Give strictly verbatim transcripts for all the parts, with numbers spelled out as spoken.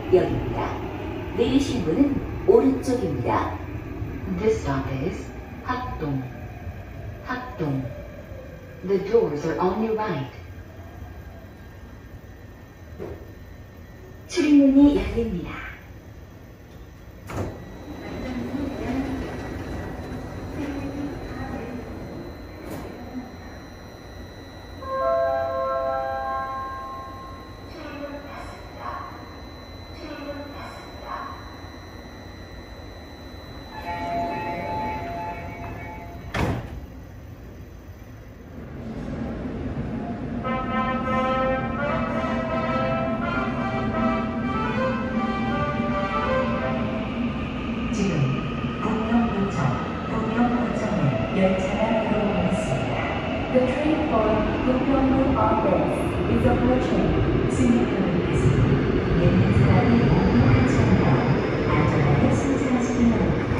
역입니다. 내리실 문은 오른쪽입니다. This stop is Hakdong. Hakdong. The doors are on your right. 출입문이 열립니다. 지금 북평구청, 북평구청에 열차가 들어오고 있습니다. The train for 북평구 office is approaching. 승객분들께서는 내리는 사람이 모두 하차하여 안전하게 승차하시기 바랍니다.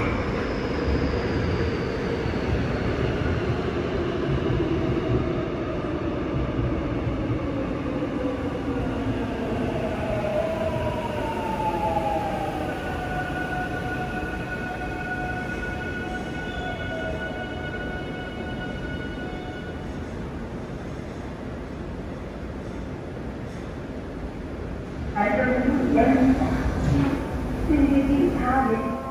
발전은 열립니다. 승객이 다